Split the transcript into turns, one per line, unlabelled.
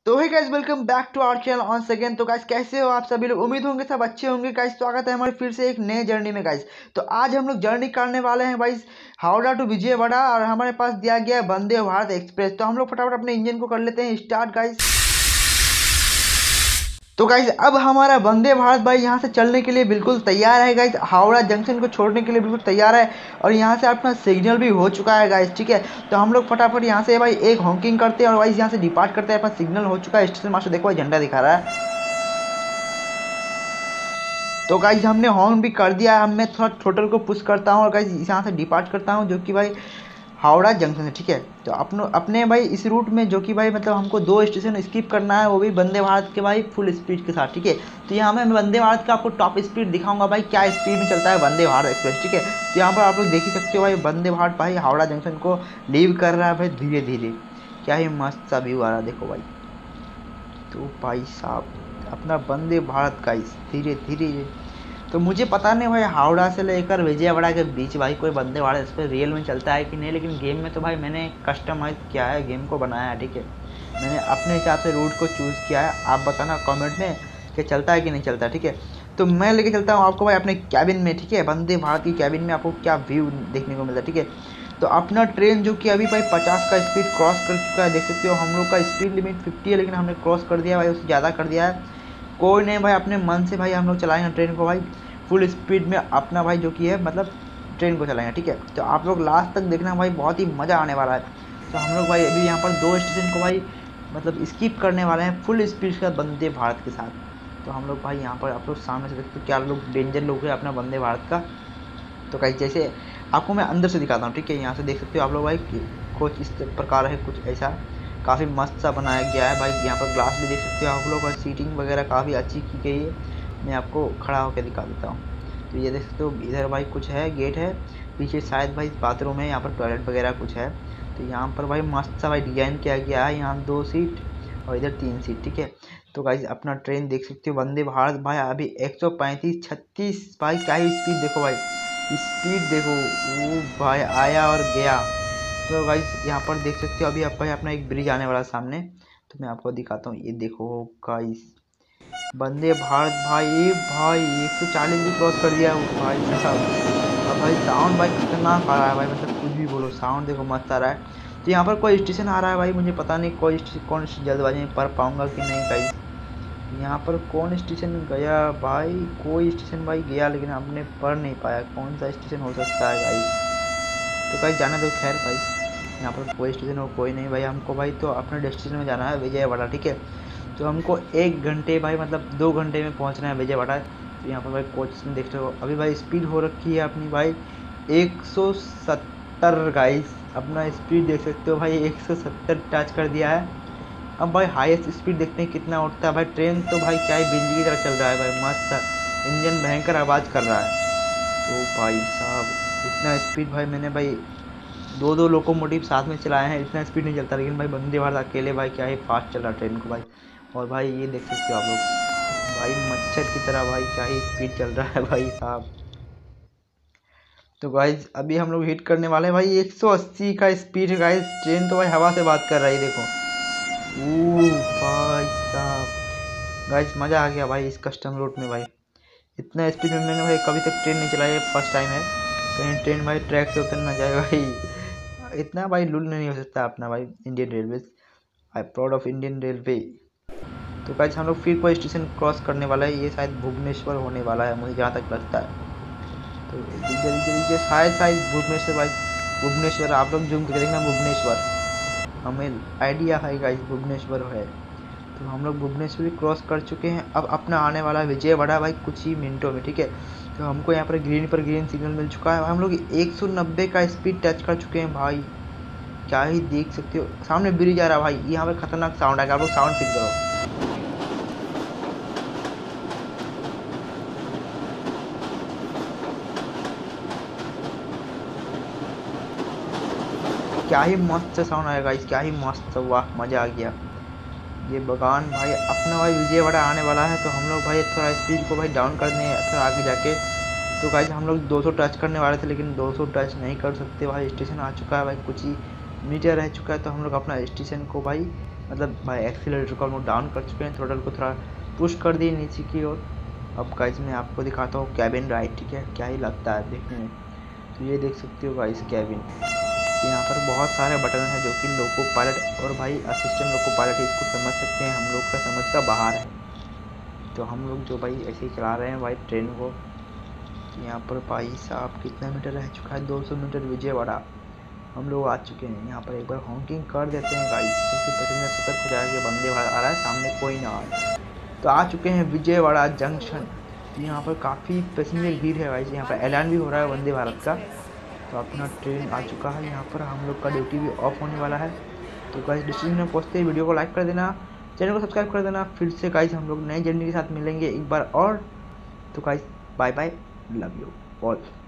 तो है guys, welcome back to our channel on second. तो गाइस कैसे हो आप सभी लोग? उम्मीद होंगे सब अच्छे होंगे। गाइस स्वागत है हमारे फिर से एक नए जर्नी में। गाइस तो आज हम लोग जर्नी करने वाले हैं गाइस हावड़ा टू विजयवाड़ा, और हमारे पास दिया गया है वंदे भारत एक्सप्रेस। तो हम लोग फटाफट अपने इंजन को कर लेते हैं स्टार्ट गाइस। तो गाइज अब हमारा वंदे भारत भाई यहाँ से चलने के लिए बिल्कुल तैयार है। गाइज हावड़ा जंक्शन को छोड़ने के लिए बिल्कुल तैयार है, और यहाँ से अपना सिग्नल भी हो चुका है गाइज। ठीक है, तो हम लोग फटाफट यहाँ से भाई एक हॉकिंग करते हैं और वाइज यहाँ से डिपार्ट करते हैं। अपना सिग्नल हो चुका है। स्टेशन मास्टर देखो भाई झंडा दिखा रहा है। तो गाइज हमने हॉर्न भी कर दिया है। मैं थोड़ा थ्रोटल को पुश करता हूँ और गाइज यहाँ से डिपार्ट करता हूँ, जो कि भाई हावड़ा जंक्शन है। ठीक है, तो अपने भाई इस रूट में जो कि भाई मतलब हमको 2 स्टेशन स्किप करना है, वो भी वंदे भारत के भाई फुल स्पीड के साथ। ठीक है, तो यहाँ मैं वंदे भारत का आपको टॉप स्पीड दिखाऊंगा भाई, क्या स्पीड में चलता है वंदे भारत एक्सप्रेस। ठीक है, तो यहाँ पर आप लोग देख ही सकते हो भाई वंदे भारत भाई हावड़ा जंक्शन को लीव कर रहा है भाई धीरे धीरे। क्या ही मस्त सा व्यू आ रहा है देखो भाई। तो भाई साहब अपना वंदे भारत का धीरे धीरे, तो मुझे पता नहीं भाई हावड़ा से लेकर विजयवाड़ा के बीच भाई कोई वंदे भारत इस पर रियल में चलता है कि नहीं, लेकिन गेम में तो भाई मैंने कस्टमाइज किया है, गेम को बनाया है। ठीक है, मैंने अपने हिसाब से रूट को चूज़ किया है। आप बताना कमेंट में कि चलता है कि नहीं चलता। ठीक है, तो मैं लेके चलता हूँ आपको भाई अपने कैबिन में। ठीक है, वंदे भारत की कैबिन में आपको क्या व्यू देखने को मिलता है। ठीक है, तो अपना ट्रेन जो कि अभी भाई 50 का स्पीड क्रॉस कर चुका है, देख सकते हो। हम लोग का स्पीड लिमिट 50 है, लेकिन हमने क्रॉस कर दिया भाई, उससे ज़्यादा कर दिया है। कोई नहीं भाई, अपने मन से भाई हम लोग चलाएंगे ट्रेन को भाई फुल स्पीड में अपना भाई जो कि है मतलब ट्रेन को चलाएंगे। ठीक है, तो आप लोग लास्ट तक देखना भाई, बहुत ही मज़ा आने वाला है। तो हम लोग भाई अभी यहाँ पर 2 स्टेशन को भाई मतलब स्किप करने वाले हैं फुल स्पीड का वंदे भारत के साथ। तो हम लोग भाई यहाँ पर आप लोग सामने से देखते हो क्या लोग डेंजर लोग है अपना वंदे भारत का। तो कहीं जैसे आपको मैं अंदर से दिखाता हूँ। ठीक है, यहाँ से देख सकते हो आप लोग भाई कुछ इस प्रकार है, कुछ ऐसा काफ़ी मस्त सा बनाया गया है भाई। यहाँ पर ग्लास भी देख सकते हो आप लोग, और सीटिंग वगैरह काफ़ी अच्छी की गई है। मैं आपको खड़ा होकर दिखा देता हूँ। तो ये देख सकते हो इधर भाई कुछ है, गेट है, पीछे शायद भाई बाथरूम है, यहाँ पर टॉयलेट वगैरह कुछ है। तो यहाँ पर भाई मस्त सा भाई डिजाइन किया गया है, यहाँ 2 सीट और इधर 3 सीट। ठीक है, तो गाइज अपना ट्रेन देख सकते हो वंदे भारत भाई अभी 135-36 भाई, क्या ही स्पीड देखो भाई, स्पीड देखो वो भाई आया और गया। तो गाइज यहाँ पर देख सकते हो अभी आप भाई अपना एक ब्रिज आने वाला सामने, तो मैं आपको दिखाता हूँ। ये देखो गाइज वंदे भारत भाई 140 भी क्रॉस कर दिया भाई साहब। अब भाई साउंड भाई खतरनाक आ रहा है भाई, मतलब कुछ भी बोलो साउंड देखो मस्त आ रहा है। तो यहाँ पर कोई स्टेशन आ रहा है भाई, मुझे पता नहीं कोई कौन सी जल्दबाजी में पढ़ पाऊंगा कि नहीं गाइस। यहाँ पर कौन स्टेशन गया भाई, कोई स्टेशन भाई गया, लेकिन हमने पढ़ नहीं पाया कौन सा स्टेशन हो सकता है गाइस। तो गाइस जाने दो खैर भाई, यहाँ पर कोई स्टेशन हो कोई नहीं भाई। हमको भाई तो अपने डेस्टिनेशन में जाना है विजयवाड़ा। ठीक है, तो हमको 1 घंटे भाई मतलब 2 घंटे में पहुंचना है विजयवाड़ा। तो यहाँ पर भाई कोच में देखते हो अभी भाई स्पीड हो रखी है अपनी भाई 170 गाइस। अपना स्पीड देख सकते हो भाई 170 टच कर दिया है। अब भाई हाईएस्ट स्पीड देखते हैं कितना उठता है भाई। ट्रेन तो भाई क्या ही बिजली की तरह चल रहा है भाई, मस्त इंजन भयंकर आवाज़ कर रहा है। तो भाई साहब इतना स्पीड भाई मैंने भाई 2 लोकोमोटिव साथ में चलाए हैं, इतना स्पीड नहीं चलता, लेकिन भाई वंदे भारत अकेले भाई क्या ही फास्ट चल रहा है ट्रेन को भाई। और भाई ये देख सकते हो आप लोग भाई मच्छर की तरह भाई क्या ही स्पीड चल रहा है भाई साहब। तो गाइज अभी हम लोग हिट करने वाले हैं भाई 180 का स्पीड है गाइज। ट्रेन तो भाई हवा से बात कर रही है देखो। ओ भाई साहब गाइज मज़ा आ गया भाई इस कस्टम रूट में भाई। इतना स्पीड में मैंने भाई कभी तक ट्रेन नहीं चलाई है, फर्स्ट टाइम है। कहीं ट्रेन भाई ट्रैक से उतर ना जाए भाई, इतना भाई लूल नहीं हो सकता अपना भाई Indian railway. I proud of Indian railway. तो गाइस हम लोग फिर कोई स्टेशन क्रॉस करने वाला है, ये शायद भुवनेश्वर होने वाला है मुझे जहाँ तक लगता है। तो जल्दी शायद भुवनेश्वर भाई, भुवनेश्वर आप लोग जूम करके देखना भुवनेश्वर, हमें आइडिया है गाइस भुवनेश्वर है। तो हम लोग भुवनेश्वर भी क्रॉस कर चुके हैं। अब अपना आने वाला है विजयवाड़ा भाई कुछ ही मिनटों में। ठीक है, तो हमको यहाँ पर ग्रीन सिग्नल मिल चुका है। हम लोग 190 का स्पीड टच कर चुके हैं भाई, क्या ही देख सकते हो सामने ब्रिज आ रहा है भाई। यहाँ पर खतरनाक साउंड आएगा, आप लोग साउंड फील करो। क्या ही मस्त साउंड आएगा इस, क्या ही मस्त, वाह मज़ा आ गया। ये बगान भाई अपना भाई विजयवाड़ा आने वाला है। तो हम लोग भाई थोड़ा स्पीड को भाई डाउन कर दें थोड़ा आगे जाके। तो गाइस हम लोग 200 टच करने वाले थे, लेकिन 200 टच नहीं कर सकते भाई, स्टेशन आ चुका है भाई, कुछ ही मीटर रह चुका है। तो हम लोग अपना स्टेशन को भाई मतलब भाई एक्सीलरेटर को हम लोग डाउन कर चुके हैं, थ्रोटल को थोड़ा पुश कर दिए नीचे की ओर। अब गाइस मैं आपको दिखाता हूँ कैबिन राइड, ठीक है, क्या ही लगता है देखने में। तो ये देख सकते हो गाइस कैबिन, यहाँ पर बहुत सारे बटन हैं जो कि लोको पायलट और भाई असिस्टेंट लोको पायलट इसको समझ सकते हैं, हम लोग का समझ का बाहर है। तो हम लोग जो भाई ऐसे ही चला रहे हैं भाई ट्रेन को। यहाँ पर भाई साहब कितना मीटर रह चुका है, 200 मीटर विजयवाड़ा हम लोग आ चुके हैं। यहाँ पर एक बार हॉकिंग कर देते हैं गाइस, क्योंकि पैसेंजर सतर्क हो जाएगा, वंदे भारत आ रहा है, सामने कोई ना आए। तो आ चुके हैं विजयवाड़ा जंक्शन। यहाँ पर काफ़ी पैसेंजर भीड़ है गाइस, यहाँ पर ऐलान भी हो रहा है वंदे भारत का। तो अपना ट्रेन आ चुका है, यहाँ पर हम लोग का ड्यूटी भी ऑफ होने वाला है। तो गाइस डिस्क्रिप्शन में पहुँचते ही वीडियो को लाइक कर देना, चैनल को सब्सक्राइब कर देना। फिर से गाइस हम लोग नई जर्नी के साथ मिलेंगे एक बार और। तो guys bye bye, love you all.